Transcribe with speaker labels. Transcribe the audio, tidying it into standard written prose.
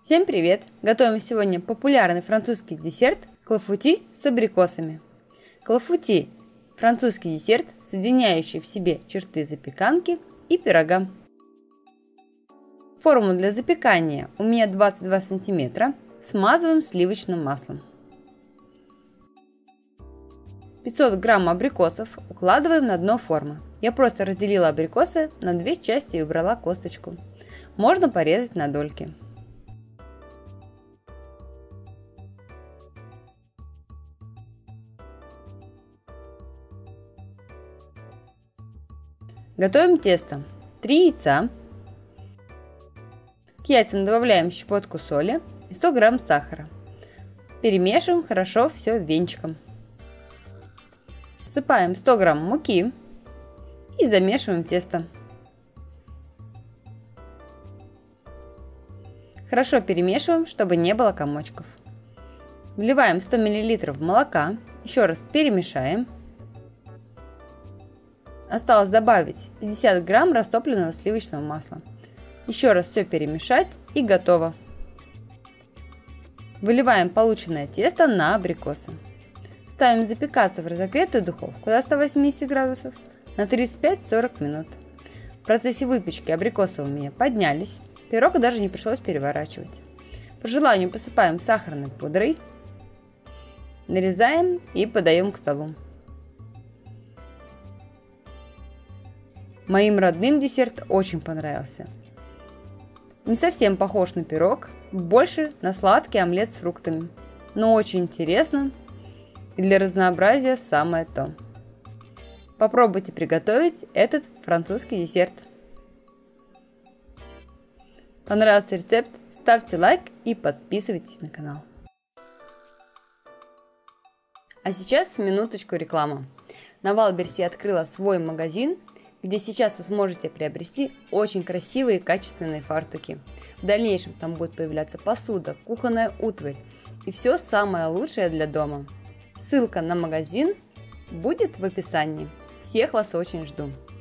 Speaker 1: Всем привет! Готовим сегодня популярный французский десерт клафути с абрикосами. Клафути – французский десерт, соединяющий в себе черты запеканки и пирога. Форму для запекания у меня 22 см, смазываем сливочным маслом. 500 грамм абрикосов укладываем на дно формы. Я просто разделила абрикосы на две части и убрала косточку. Можно порезать на дольки. Готовим тесто. 3 яйца. К яйцам добавляем щепотку соли и 100 грамм сахара. Перемешиваем хорошо все венчиком. Всыпаем 100 грамм муки и замешиваем тесто. Хорошо перемешиваем, чтобы не было комочков. Вливаем 100 мл молока, еще раз перемешаем. Осталось добавить 50 грамм растопленного сливочного масла. Еще раз все перемешать и готово. Выливаем полученное тесто на абрикосы. Ставим запекаться в разогретую духовку до 180 градусов на 35-40 минут. В процессе выпечки абрикосы у меня поднялись. Пирог даже не пришлось переворачивать. По желанию посыпаем сахарной пудрой. Нарезаем и подаем к столу. Моим родным десерт очень понравился. Не совсем похож на пирог, больше на сладкий омлет с фруктами, но очень интересно и для разнообразия самое то. Попробуйте приготовить этот французский десерт. Понравился рецепт? Ставьте лайк и подписывайтесь на канал. А сейчас минуточку реклама. На Валберсе открыла свой магазин, где сейчас вы сможете приобрести очень красивые и качественные фартуки. В дальнейшем там будет появляться посуда, кухонная утварь и все самое лучшее для дома. Ссылка на магазин будет в описании. Всех вас очень жду.